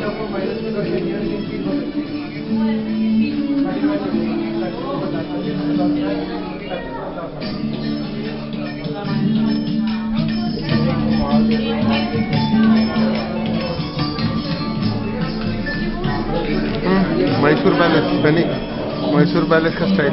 Mysore palace बनी, Mysore palace का style.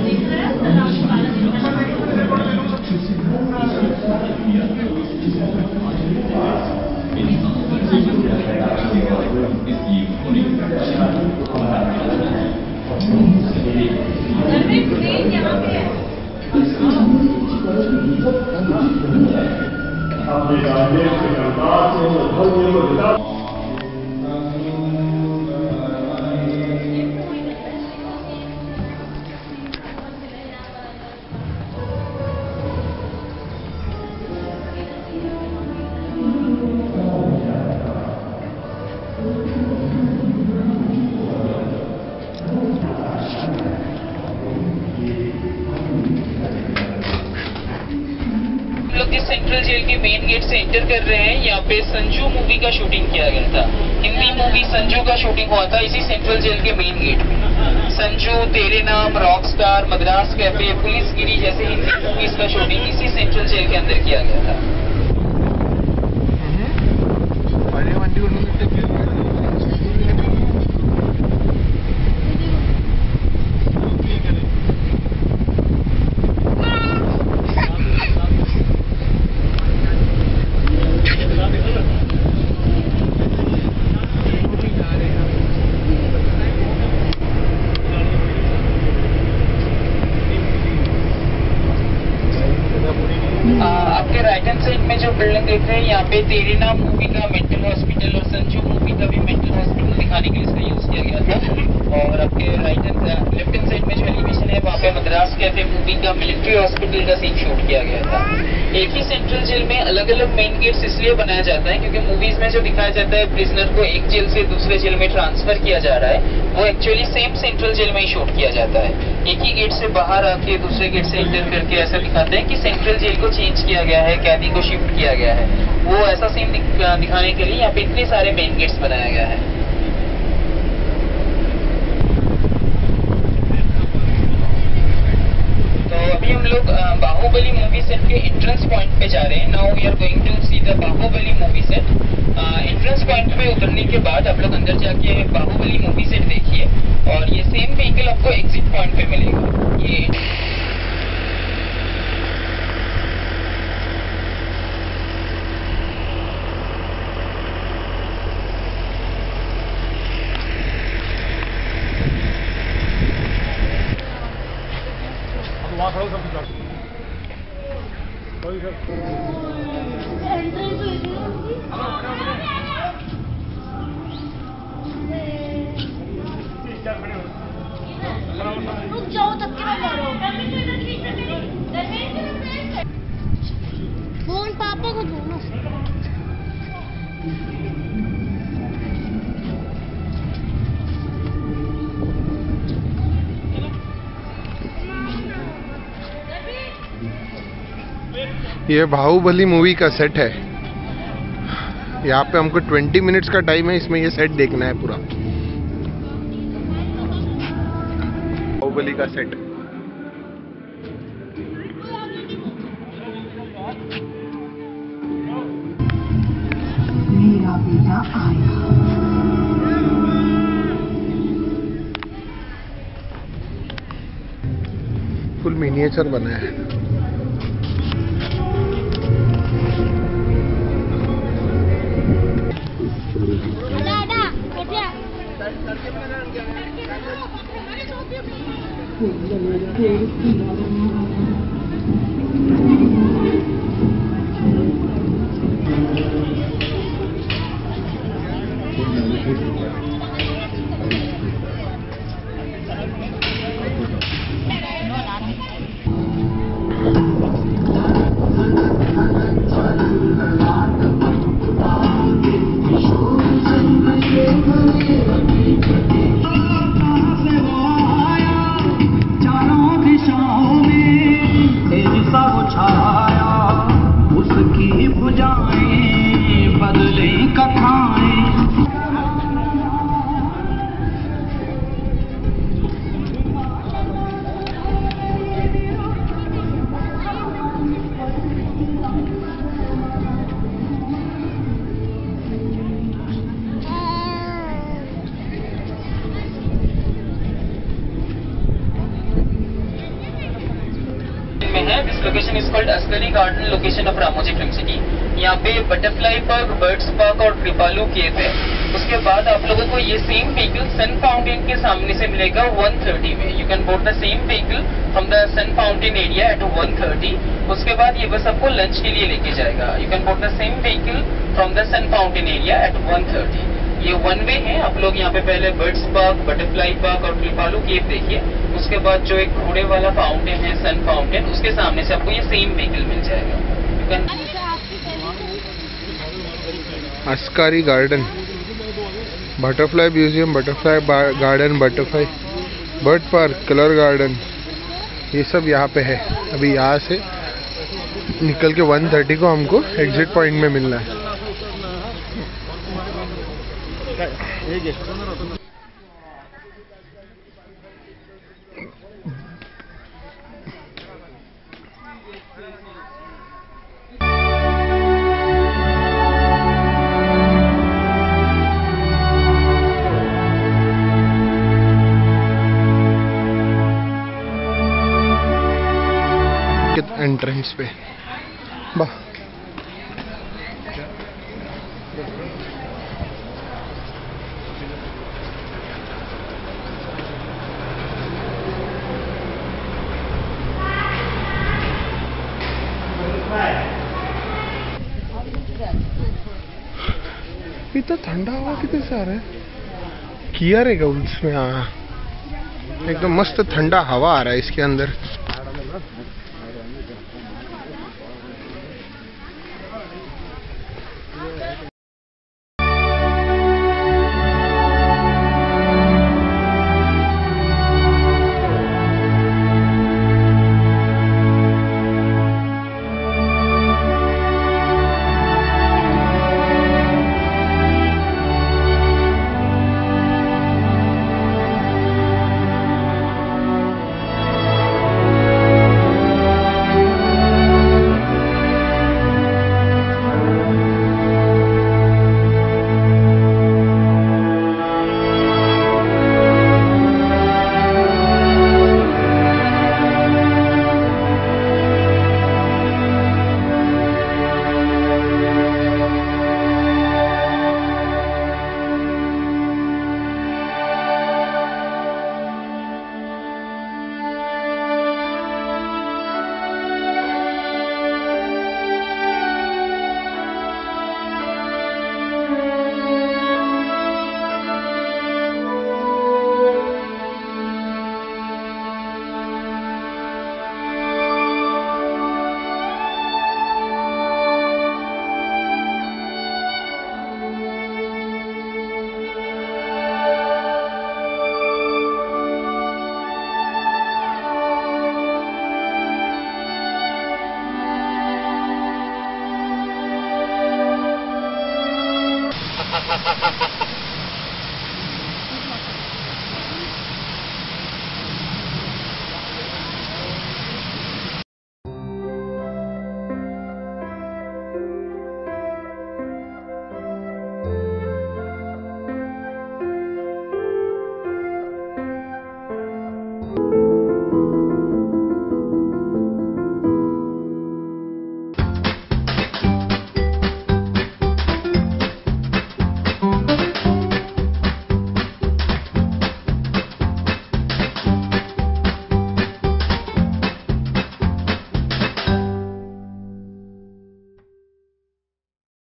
Central jail के मेन गेट से एंटर कर रहे हैं। यहाँ पे संजू मूवी का शूटिंग किया गया था। हिंदी मूवी संजू का शूटिंग हुआ था इसी सेंट्रल जेल के मेन गेट में। संजू, तेरे नाम, रॉकस्टार, मद्रास कैफे, पुलिसगिरी जैसे हिंदी मूवीज का शूटिंग इसी सेंट्रल जेल के अंदर किया गया था। आपके राइट हैंड साइड में जो बिल्डिंग देख रहे हैं यहाँ पे तेरे नाम मूवी का मेंटल हॉस्पिटल और संजू मूवी का भी मेंटल हॉस्पिटल दिखाने के लिए इसका यूज किया गया था। और आपके लेफ्ट हैंड साइड में जो एलिवेशन है वहाँ पे मद्रास कैफे मूवी का मिलिट्री हॉस्पिटल का सीन शूट किया गया था। एक ही सेंट्रल जेल में अलग अलग मेन गेट्स इसलिए बनाया जाता है क्योंकि मूवीज में जो दिखाया जाता है प्रिजनर को एक जेल से दूसरे जेल में ट्रांसफर किया जा रहा है, वो एक्चुअली सेम सेंट्रल जेल में ही शूट किया जाता है। एक ही गेट से बाहर आके दूसरे गेट से एंटर करके ऐसा दिखाते हैं कि सेंट्रल जेल को चेंज किया गया है, कैदी को शिफ्ट किया गया है। वो ऐसा सीन दिखाने के लिए यहाँ पे इतने सारे मेन गेट्स बनाया गया है। तो अभी हम लोग बाहुबली मूवी सेट के एंट्रेंस पॉइंट पे जा रहे हैं। Now we are going to see the Baahubali movie set. Entrance point पे उतरने के बाद आप लोग अंदर जाके बाहुबली मूवी सेट देखिए और ये सेम व्हीकल आपको एग्जिट पॉइंट पे मिलेगा। ये रुक जाओ तब के मारो। फोन पापा को दो ना। ये बाहुबली मूवी का सेट है। यहाँ पे हमको 20 मिनट्स का टाइम है, इसमें ये सेट देखना है पूरा बाहुबली का सेट। मेरा बेटा आया। फुल मिनिएचर बनाया है। Location is called Askari garden, location of Ramoji film city. यहाँ पे बटरफ्लाई पार्क, बर्ड्स पार्क और कृपालू केव है। उसके बाद आप लोगों को ये सेम व्हीकल सन फाउंटेन के सामने से मिलेगा 1:30 में। You can board the same vehicle from the sun fountain area at 1:30। उसके बाद ये बस आपको लंच के लिए लेके जाएगा। You can board the same vehicle from the sun fountain area at 1:30। ये वन वे है। आप लोग यहाँ पे पहले बर्ड्स पार्क, बटरफ्लाई पार्क और कृपालू केव देखिए। उसके बाद जो एक घोड़े वाला फाउंटेन है, सन फाउंटेन, उसके सामने से आपको ये सेम व्हीकल मिल जाएगा। You can Askari garden, butterfly museum, butterfly garden, butterfly bird park, colour garden, ये सब यहाँ पे है। अभी यहाँ से निकल के 1:30 को हमको एग्जिट पॉइंट में मिलना है। एंट्रेंस पे बा इतना ठंडा हवा कितने से आ रहा है? किया रहेगा उसमें। हाँ, एकदम मस्त ठंडा हवा आ रहा है इसके अंदर।